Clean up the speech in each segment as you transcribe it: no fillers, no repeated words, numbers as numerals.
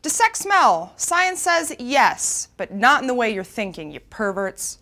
Does sex smell? Science says yes, but not in the way you're thinking, you perverts.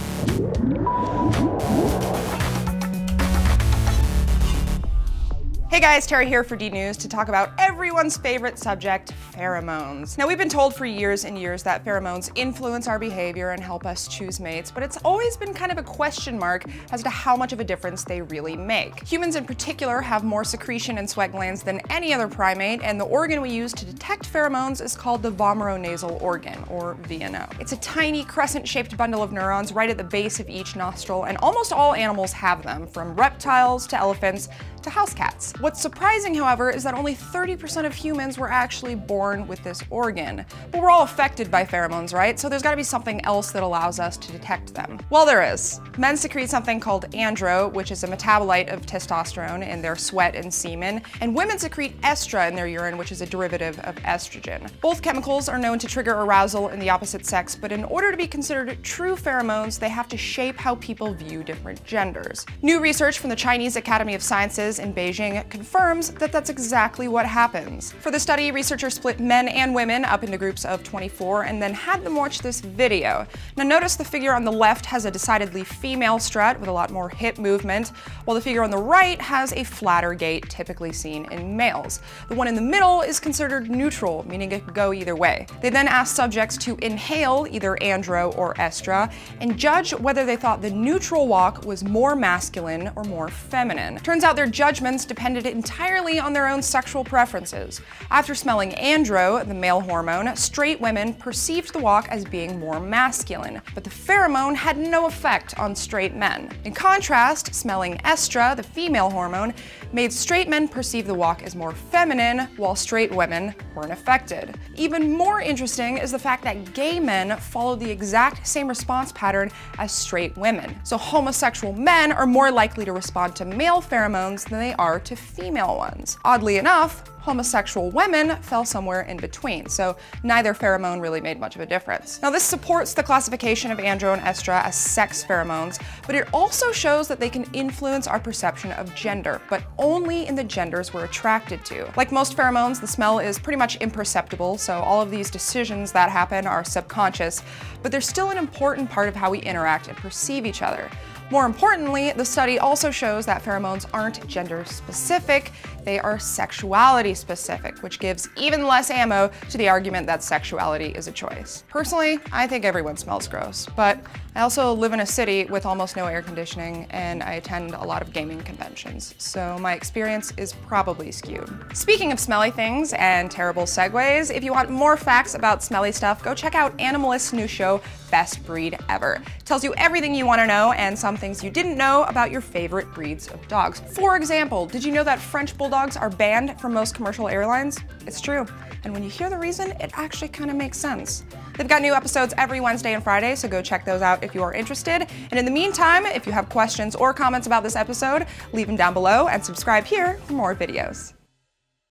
Hey guys, Terry here for DNews to talk about everyone's favorite subject, pheromones. Now, we've been told for years and years that pheromones influence our behavior and help us choose mates, but it's always been kind of a question mark as to how much of a difference they really make. Humans in particular have more secretion in sweat glands than any other primate, and the organ we use to detect pheromones is called the vomeronasal organ, or VNO. It's a tiny crescent-shaped bundle of neurons right at the base of each nostril, and almost all animals have them, from reptiles to elephants to house cats. What's surprising, however, is that only 30% of humans were actually born with this organ. But we're all affected by pheromones, right? So there's gotta be something else that allows us to detect them. Well, there is. Men secrete something called andro, which is a metabolite of testosterone in their sweat and semen, and women secrete estra in their urine, which is a derivative of estrogen. Both chemicals are known to trigger arousal in the opposite sex, but in order to be considered true pheromones, they have to shape how people view different genders. New research from the Chinese Academy of Sciences in Beijing confirms that that's exactly what happens. For the study, researchers split men and women up into groups of 24 and then had them watch this video. Now notice the figure on the left has a decidedly female strut with a lot more hip movement, while the figure on the right has a flatter gait typically seen in males. The one in the middle is considered neutral, meaning it could go either way. They then asked subjects to inhale either andro or estra and judge whether they thought the neutral walk was more masculine or more feminine. Turns out their judgments depended entirely on their own sexual preferences. After smelling andro, the male hormone, straight women perceived the walk as being more masculine, but the pheromone had no effect on straight men. In contrast, smelling estra, the female hormone, made straight men perceive the walk as more feminine, while straight women weren't affected. Even more interesting is the fact that gay men follow the exact same response pattern as straight women. So homosexual men are more likely to respond to male pheromones than they are to female ones. Oddly enough, homosexual women fell somewhere in between, so neither pheromone really made much of a difference. Now, this supports the classification of andro and estra as sex pheromones, but it also shows that they can influence our perception of gender, but only in the genders we're attracted to. Like most pheromones, the smell is pretty much imperceptible, so all of these decisions that happen are subconscious, but they're still an important part of how we interact and perceive each other. More importantly, the study also shows that pheromones aren't gender specific, they are sexuality specific, which gives even less ammo to the argument that sexuality is a choice. Personally, I think everyone smells gross, but I also live in a city with almost no air conditioning and I attend a lot of gaming conventions, so my experience is probably skewed. Speaking of smelly things and terrible segues, if you want more facts about smelly stuff, go check out Animalist's new show, Best Breed Ever. It tells you everything you want to know and some things you didn't know about your favorite breeds of dogs. For example, did you know that French Bulldogs are banned from most commercial airlines? It's true. And when you hear the reason, it actually kind of makes sense. They've got new episodes every Wednesday and Friday, so go check those out if you are interested. And in the meantime, if you have questions or comments about this episode, leave them down below and subscribe here for more videos.